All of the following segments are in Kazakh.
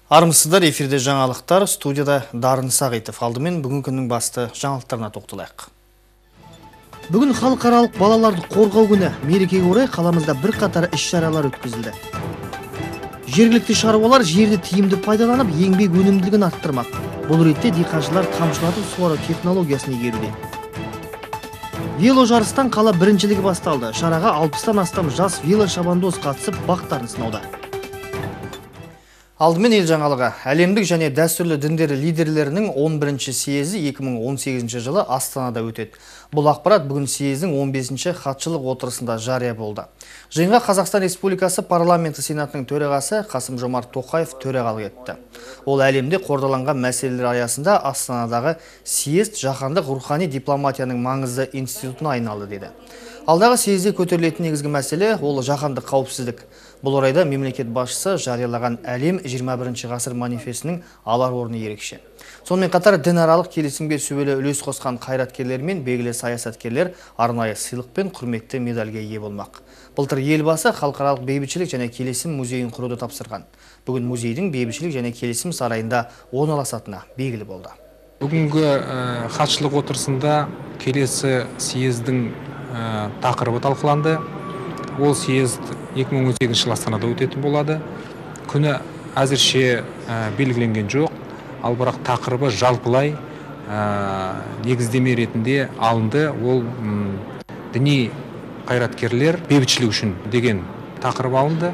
Армысыздар, эфирде жаңалықтар, студияда Дарын Сағитов. Алдымен бүгін күннің басты жаңалықтарына тоқталайық. Бүгін халықаралық балаларды қорғау күні. Мерекеге орай қаламызда бірқатар іс-шаралар өткізілді. Жергілікті шаруалар жерді тиімді пайдаланып, еңбек өнімділігін арттырмақ. Бұл ретте диқаншылар тамшылатып суару технологиясын игеруде. Вело жарыстан қала біріншілігі басталды. Шараға 60-тан астам жас вело шабандоз қатысып, бақтарын сынауда. Алдымен ел жаңалығы. Әлемдік және дәстүрлі діндер лидерлерінің 11-ші съезі 2018 жылы Астанада өтеді. Бұл ақпарат бүгін съездің 15-ші хатшылық отырысында жария болды. Жиынға Қазақстан Республикасы парламенті сенатының төрағасы Қасым-Жомарт Тоқаев төрағалық етті. Ол әлемде қордаланған мәселелер аясында Астанадағы съезд жаһандық рухани дипломатияның маңызды институтына айналды деді. Алдағы съезде көтерілетін негізгі мәселе ол жаһандық қауіпсіздік. Бұл орайда мемлекет басшысы жариялаған әлем 21-ші ғасыр манифесінің алар орны ерекше. Сонымен қатар дінаралық келісімге сүбелі үлес қосқан қайраткерлер мен белгілі саясаткерлер арнайы сыйлық пен құрметті медальге ие болмақ. Былтыр елбасы халықаралық бейбітшілік және келісім музейін құруды тапсырған. Бүгін музейдің бейбітшілік және келісім сарайында орналасатыны белгілі болды. Бүгінгі хатшылық отырысында келесі съездің тақырыбы талқыланды. Ол съезд 2018 жылы Астанада өтетін болады. Күні әзірше белгіленген жоқ, ал бірақ тақырыбы жалпылай негіздеме ретінде алынды. Ол діни қайраткерлер бейбітшілік үшін деген тақырып алынды.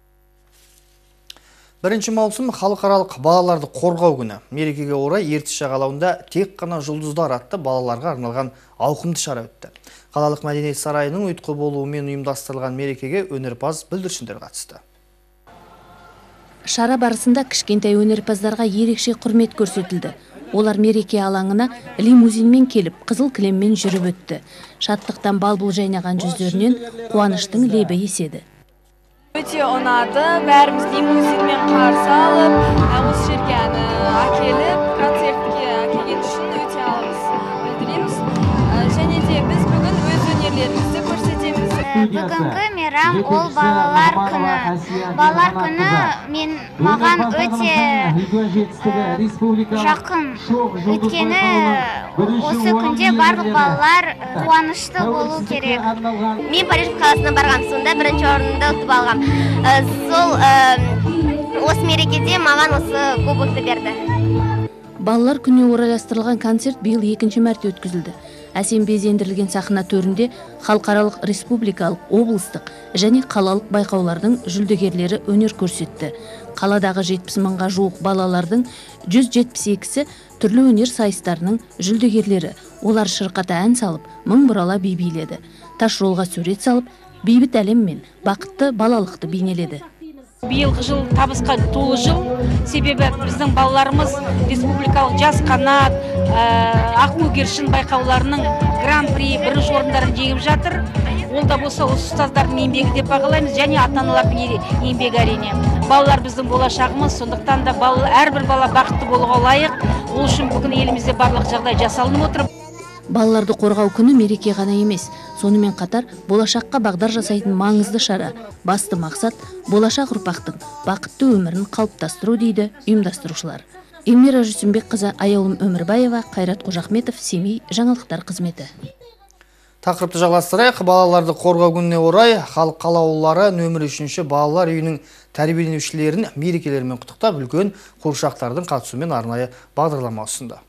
1 маусым халықаралық балаларды қорғау күні. Мерекеге орай Ертіс жағалауында тек қана жұлдыздар атты балаларға арналған ауқымды шара өтті. Қалалық мәдениет сарайының ұйытқы болуымен ұйымдастырылған мерекеге өнерпаз бүлдіршіндер қатысты. Шара барысында кішкентай өнерпаздарға ерекше құрмет көрсетілді. Олар мереке алаңына лимузинмен келіп, қызыл кілеммен жүріп өтті. Шаттықтан бал-бұл жайнаған жүздерінен қуаныштың лебі еседі. Өте ұнады, бәріміз лимузинмен қарсы алып, осы жерге әкеліп, концертке әкелген үшін өте алғыс білдіреміз. Және де біз бүгін өз өнерлерімізді көрсетеміз. Бүгінгі мейрам ол балалар күні. Балалар күні маған өте жақын. Өйткені осы күнде барлық балалар қуанышты болу керек. Мен Париж қаласына барғам, сонда бірінші орынды ұтып алғам. Осы мерекеде маған осы кубокты берді. Балалар күніне орайластырылған концерт биыл 2-ші мәрте өткізілді. Әсем безендірілген сахна төрінде халықаралық, республикалық, облыстық және қалалық байқаулардың жүлдегерлері өнер көрсетті. Қаладағы 70 мыңға жуық балалардың 172-сі түрлі өнер сайыстарының жүлдегерлері. Олар шырқата ән салып, мың бұрала би биледі. Тас жолға сурет салып, бейбіт әлем мен бақытты балалықты бейнеледі. Биылғы жыл табысқа толы жыл, себебі біздің балаларымыз республикалық жас қанат, ақкөгершін байқауларының гран-при бірінші орындарын жеңіп жатыр. Ол да болса осы ұстаздардың еңбегі деп бағалаймыз, және ата-аналардың еңбегі әрине. Балалар біздің болашағымыз, сондықтан да әрбір бала бақытты болуға лайық. Ол үшін бүгін елімізде барлық жағдай жасалынып отыр. Балаларды қорғау күні мереке ғана емес, сонымен қатар болашаққа бағдар жасайтын маңызды шара. Басты мақсат болашақ ұрпақтың бақытты өмірін қалыптастыру дейді ұйымдастырушылар. Эльмира Жүсімбекқызы, Аяулым Өмірбаева, Қайрат Қожахметов, Семей жаңалықтар қызметі. Тақырыпты жалғастырайық. Балаларды қорғау күніне орай халық қалаулылары нөмір 3-ші балалар үйінің тәрбиеленушілерін мерекелерімен құттықтап, үлкен қуыршақтардың қатысуымен арнайы бағдарлама ұсынды.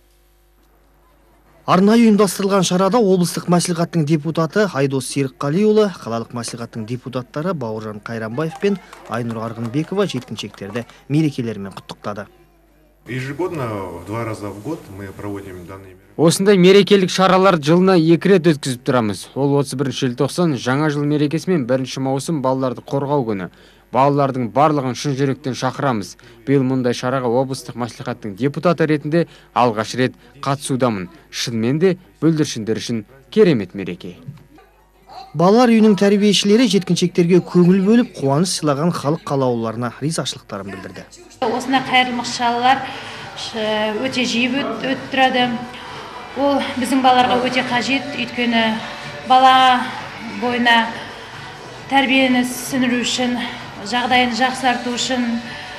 Арнайы ұйымдастырылған шарада облыстық мәслихаттың депутаты Айдос Серікқалиұлы, қалалық мәслихаттың депутаттары Бауыржан Қайранбаев пен Айнұр Арғынбекова жеткіншектерді мерекелерімен құттықтады. Ежегодно, в 2 раза в год мы проводим данные мероприятия. Осындай мерекелік шаралар жылына 2 рет өткізіп тұрамыз. Ол 31 желтоқсан жаңа жыл мерекесі мен 1 маусым балаларды қорғау күні. Балалардың барлығын шын жүректен шақырамыз. Биыл мұндай шараға облыстық мәслихаттың депутаты ретінде алғаш рет қатысудамын. Шынымен де бүлдіршіндер үшін керемет мереке. Балалар үйінің тәрбиешілері жеткіншектерге көңіл бөліп, қуаныш сыйлаған халық қалаулыларына ризашылықтарын білдірді. Осындай қайырымдылық шаралар өте жиі өтіп тұрады. Ол біздің балаларға өте қажет, өйткені бала бойына тәрбиені сіңіру үшін, жағдайын жақсарту үшін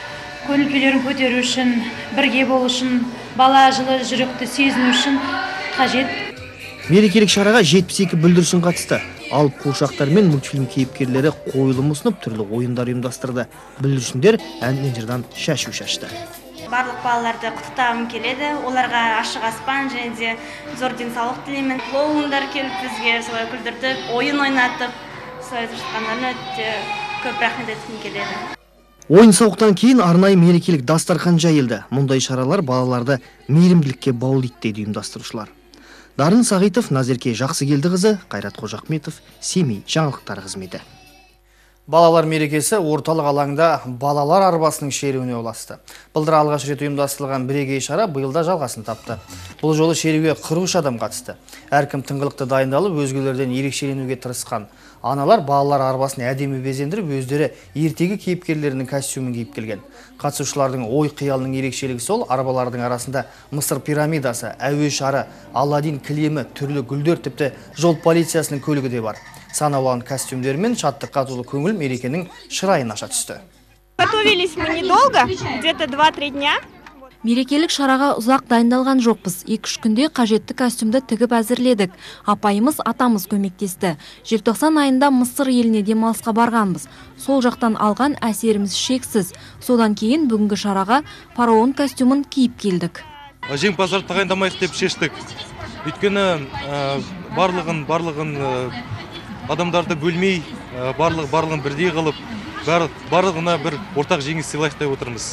көңіл күйлерін көтеру үшін, бірге болу үшін, бала жылы жүректі сезіну үшін қажет. Мерекелік шараға 72 бүлдіршін қатысты. Алып қуыршақтар мен мультфильм кейіпкерлері қойылым ұсынып, түрлі ойындар ұйымдастырды. Бүлдіршіндер ән мен жырдан шашу шашты. Барлық балаларды құттықтағым келеді. Оларға ашық аспан және де зор денсаулық тілеймін. Клоундар келіп бізге солай күлдіртіп, ойын ойнатып, солай жатқандарына өте көп рахмет айтқым келеді. Ойын-сауықтан кейін арнайы мерекелік дастархан жайылды. Мұндай шаралар балаларды мейірімділікке баулиды дейді ұйымдастырушылар. Дарын Сағитов, Назерке Жақсыкелдіқызы, Қайрат Қожахметов, Семей жаңалықтары қызметі. Балалар мерекесі орталық алаңда балалар арбасының шеруіне ұласты. Былтыр алғаш рет ұйымдастырылған бірегей шара биылда жалғасын тапты. Бұл жолы шеруге 43 адам қатысты. Әркім тыңғылықты дайындалып, өзгелерден ерекшеленуге тырысқан. Аналар балалар арбасын әдемі безендіріп, өздері ертегі кейіпкерлерінің костюмін киіп келген. Қатысушылардың ой қиялының ерекшелігі сол, арбалардың арасында Мысыр пирамидасы, әуе шары, Аладдин кілемі, түрлі гүлдер, тіпті жол полициясының көлігі де бар. Сан алуан костюмдермен шаттыққа толы көңіл мерекенің шырайын аша түсті. Готовились мы недолго, где-то 2-3 дня. Мерекелік шараға ұзақ дайындалған жоқпыз. 2-3 күнде қажетті костюмды тігіп әзірледік. Апайымыз, атамыз көмектесті. Желтоқсан айында Мысыр еліне демалысқа барғанбыз. Сол жақтан алған әсеріміз шексіз. Содан кейін бүгінгі шараға фараон костюмын киіп келдік. Жеңімпаздарды тағайындамайық деп шештік. Өйткені барлығын адамдарды бөлмей, барлығын бірдей қылып, барлығына бір ортақ жеңіс сыйлайық деп отырмыз.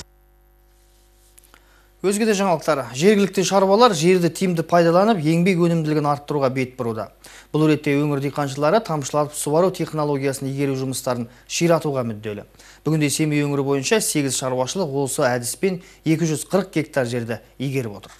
Өзге де жаңалықтар. Жергілікті шаруалар жерді тиімді пайдаланып, еңбек өнімділігін арттыруға бет бұруда. Бұл ретте өңір диқаншылары тамшылатып суару технологиясын игеру жұмыстарын ширатуға мүдделі. Бүгінде Семей өңірі бойынша 8 шаруашылық осы әдіспен 240 гектар жерді игеріп отыр.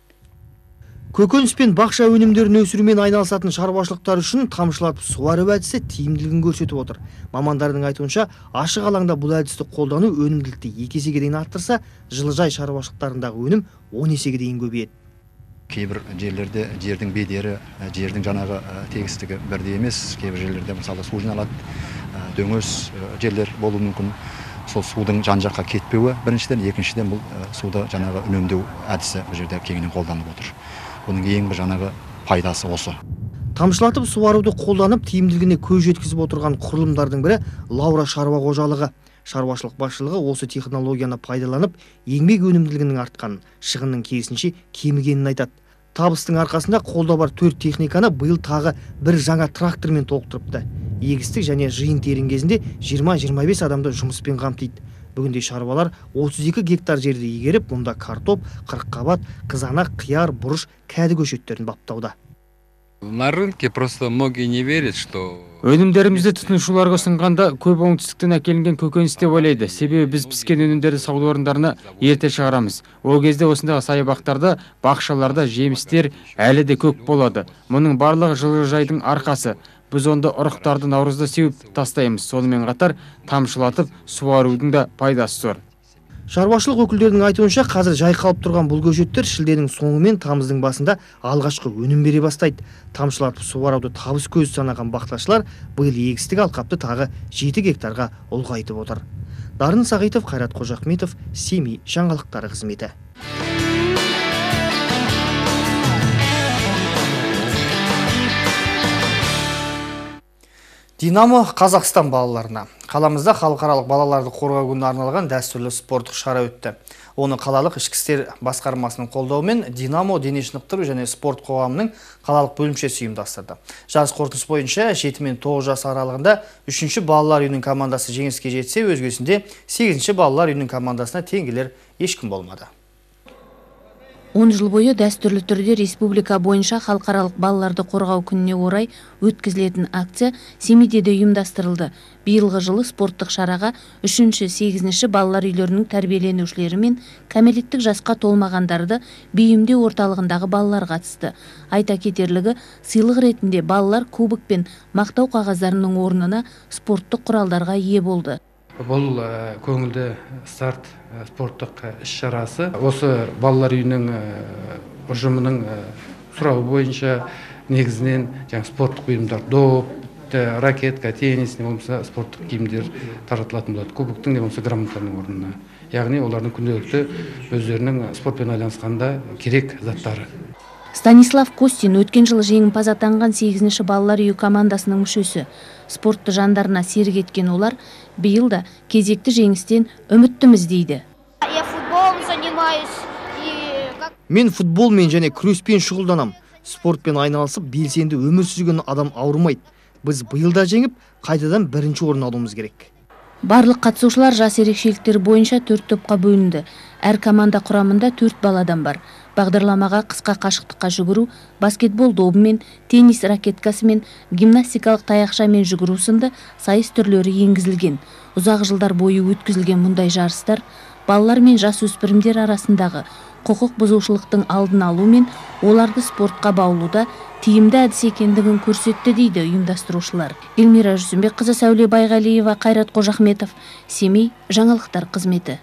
Көкөніс пен бақша өнімдерін өсірумен айналысатын шаруашылықтар үшін тамшылатып суару әдісі тиімділігін көрсетіп отыр. Мамандардың айтуынша, ашық алаңда бұл әдісті қолдану өнімділікті 2 есеге дейін арттырса, жылыжай шаруашылықтарындағы өнім 10 есеге дейін көбейеді. Кейбір жерлерде жердің бедері, жердің жаңағы тегістігі бірдей емес, кейбір жерлерде мысалы су жиналады, дөңес жерлер болуы мүмкін. Сол судың жан-жаққа кетпеуі біріншіден, екіншіден бұл суды жаңағы үнемдеу әдісі бұл жерде кеңінен қолданылып отыр. Бұның ең бір жаңағы пайдасы осы. Тамшылатып суаруды қолданып, тиімділігіне көз жеткізіп отырған құрылымдардың бірі Лаура шаруа қожалығы. Шаруашылық басшылығы осы технологияны пайдаланып, еңбек өнімділігінің артқанын, шығынның керісінше кемігенін айтады. Табыстың арқасында қолда бар 4 техниканы биыл тағы бір жаңа трактормен толықтырыпты. Егістік және жиын терін кезінде 20-25 адамды жұмыспен қамтиды. Бүгінде шаруалар 32 гектар жерді игеріп, мұнда картоп, қырыққабат, қызанақ, қияр, бұрыш, кәді көшеттерін баптауда. На рынке просто многие не верят, что өнімдерімізді тұтынушыларға ұсынғанда көп оңтүстіктен әкелінген көкөніс деп ойлайды. Себебі біз піскен өнімдерді сауда орындарына ерте шығарамыз. Ол кезде осындағы саябақтарда, бақшаларда жемістер әлі де көп болады. Мұның барлығы жылыжайдың арқасы. Біз онда ұрықтарды наурызда сеуіп тастаймыз. Сонымен қатар тамшылатып суарудың да пайдасы зор. Шаруашылық өкілдерінің айтуынша, қазір жайқалып тұрған бұл көшеттер шілденің соңы мен тамыздың басында алғашқы өнім бере бастайды. Тамшылатып суаруды табыс көзі санаған бақташылар биыл егістік алқапты тағы 7 гектарға ұлғайтып отыр. Дарын Сағитов, Қайрат Қожахметов, Семей жаңалықтары қызметі. Динамо Қазақстан балаларына. Қаламызда халықаралық балаларды қорғау күніне арналған дәстүрлі спорттық шара өтті. Оны қалалық ішкі істер басқармасының қолдауымен Динамо дене шынықтыру және спорт қоғамының қалалық бөлімшесі ұйымдастырды. Жарыс қорытындысы бойынша 7 мен 9 жас аралығында 3-ші балалар үйінің командасы жеңіске жетсе, өзгесінде 8-ші балалар үйінің командасына теңгелер ешкім болмады. 10 жыл бойы дәстүрлі түрде республика бойынша халықаралық балаларды қорғау күніне орай өткізілетін акция Семейде де ұйымдастырылды. Биылғы жылы спорттық шараға 3-8 балалар үйлерінің тәрбиеленушілері мен кәмелеттік жасқа толмағандарды бейімдеу орталығындағы балалар қатысты. Айта кетерлігі, сыйлық ретінде балалар кубок пен мақтау қағаздарының орнына спорттық құралдарға ие болды. Бұл көңілді старт спорттық іс-шарасы. Осы балалар үйінің ұжымының сұрауы бойынша негізінен спорттық бұйымдар, доп, ракетка, теннис, спорттық киімдер таратылатын болады. Кубоктың грамотаның орнына. яғни олардың күнделікті өздерінің спортпен айланысқанда керек заттары. Станислав Костин өткен жылы жеңімпаз атанған 8-ші балалар үйі командасының мүшесі. Спортты жандарына серік еткен олар биыл да кезекті жеңістен үміттіміз дейді. Я футболом занимаюсь. Мен футболмен және күреспен шұғылданам. Спортпен айналысып, белсенді өмір сүрген адам ауырмайды. Біз биылда жеңіп, қайтадан бірінші орын алуымыз керек. Барлық қатысушылар жас ерекшеліктері бойынша 4 топқа бөлінді. Әр команда құрамында 4 баладан бар. Бағдарламаға қысқа қашықтыққа жүгіру, баскетбол добымен, теннис ракеткасымен, гимнастикалық таяқшамен жүгіру сынды сайыс түрлері енгізілген. Ұзақ жылдар бойы өткізілген мұндай жарыстар балалар мен жасөспірімдер арасындағы құқық бұзушылықтың алдын алу мен оларды спортқа баулуда тиімді әдіс екендігін көрсетті дейді ұйымдастырушылар. Эльмира Жүсімбекқызы, Сәуле Байғалиева, Қайрат Қожахметов, Семей жаңалықтар қызметі.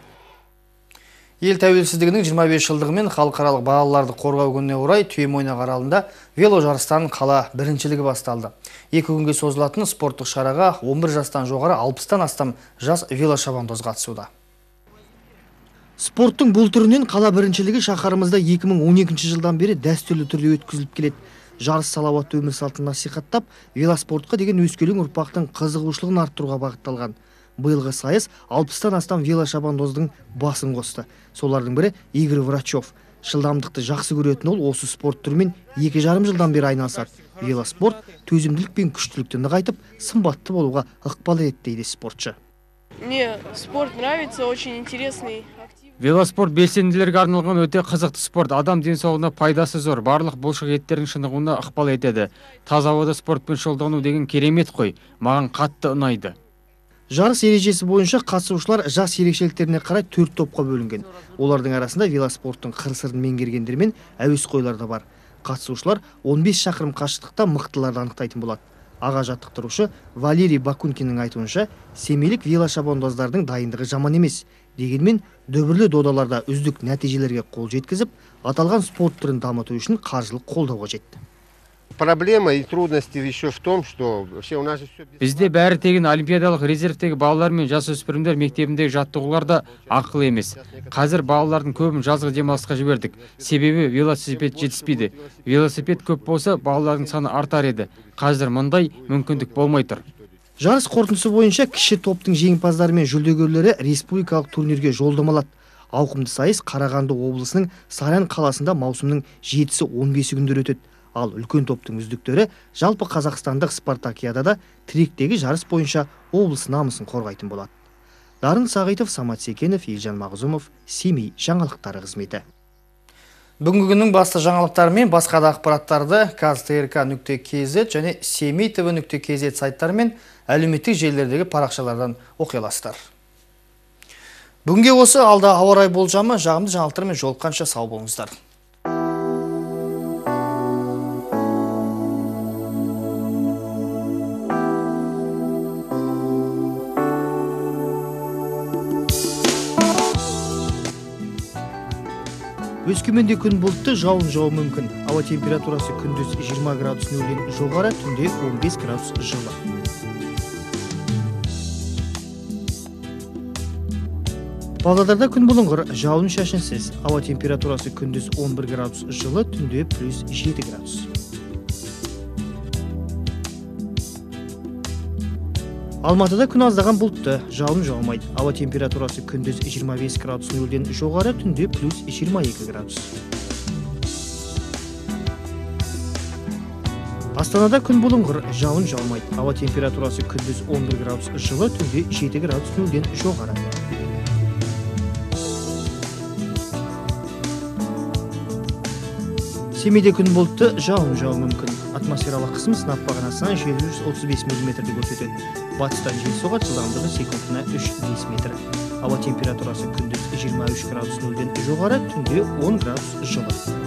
Ел тәуелсіздігінің 25 жылдығы мен халықаралық балаларды қорғау күніне орай Түйемойнақ аралында вело жарыстарының қала біріншілігі басталды. 2 күнге созылатын спорттық шараға 11 жастан жоғары 60-тан астам жас велошабандоз қатысуда. Спорттың бұл түрінен қала біріншілігі шаһарымызда 2012 жылдан бері дәстүрлі түрде өткізіліп келеді. Жарыс салауатты өмір салтын насихаттап, велоспортқа деген өскелең ұрпақтың қызығушылығын арттыруға бағытталған. Биылғы сайыс 60-тан астам велошабандоздың басын қосты. Солардың бірі Игорь Врачев. Жылдамдықты жақсы көретін ол осы спорт түрімен 2,5 жылдан бері айналысады. Велоспорт төзімділік пен күштілікті нығайтып, сымбатты болуға ықпал етеді дейді спортшы. Мне спорт нравится, очень интересный. Велоспорт белсенділерге арналған өте қызықты спорт. Адам денсаулығына пайдасы зор. Барлық бұлшық еттердің шынығуына ықпал етеді. Таза ауада спортпен шұғылдану деген керемет қой. Маған қатты ұнайды. Жарыс ережесі бойынша қатысушылар жас ерекшеліктеріне қарай 4 топқа бөлінген. Олардың арасында велоспорттың қыр-сырын меңгергендер мен әуесқойлар да бар. Қатысушылар 15 шақырым қашықтықта мықтыларды анықтайтын болады. Аға жаттықтырушы Валерий Бакункиннің айтуынша, семейлік велошабандоздардың дайындығы жаман емес. Дегенмен, дүбірлі додаларда үздік нәтижелерге қол жеткізіп, аталған спорт түрін дамыту үшін қаржылық қолдау қажет. Проблема и трудности еще в том, что вообще у нас все... Бізде бәрі тегін олимпиадалық резервтегі балалар мен жасөспірімдер мектебіндегі жаттығуларда ақылы емес. Қазір балалардың көбін жазғы демалысқа жібердік. Себебі велосипед жетіспейді. Велосипед көп болса, балалардың саны артар еді. Қазір мұндай мүмкіндік болмай тұр. Жарыс қорытындысы бойынша кіші топтың жеңімпаздары мен жүлдегерлері республикалық турнирге жолдама алады. Ауқымды сайыс Қарағанды облысының Саран қаласында маусымның 7-15 күндері өтеді. Ал үлкен топтың үздіктері жалпы Қазақстандық спартакиадада тректегі жарыс бойынша облыс намысын қорғайтын болады. Дарын Сағитов, Самат Секенов, Елжан Мағзумов, Семей жаңалықтары қызметі. Бүгінгі күннің басты жаңалықтары мен басқа да ақпараттарды қазтрк.kz және Семей tv.kz сайттары мен әлеуметтік желілердегі парақшалардан оқи аласыздар. Бүгінге осы, алда ауа райы болжамы, жағымды жаңалықтармен жолыққанша сау болыңыздар. Өскеменде күн бұлтты, жауын жауы мүмкін. Ауа температурасы күндіз 20 градус нөлден жоғары, түнде 15 градус жылы. Павлодарда күн бұлыңғыр, жауын шашынсыз. Ауа температурасы күндіз 11 градус жылы, түнде плюс 7 градус. Алматыда күн аздаған бұлтты, жауын жаумайды. Ауа температурасы күндіз 25 градус нөлден жоғары, түнде плюс 22 градус. Астанада күн бұлыңғыр, жауын жаумайды. Ауа температурасы күндіз 11 градус жылы, түнде 7 градус нөлден жоғары. Семейде күн бұлтты, жауын жауы мүмкін. Атмосфералық қысым сынап бағанасынан 735 мм көрсетеді. Батыстан жел соғады, жылдамдығы секундына 3-5 метр. Ауа температурасы күндіз 23 градус нөлден жоғары, түнде 10 градус жылы.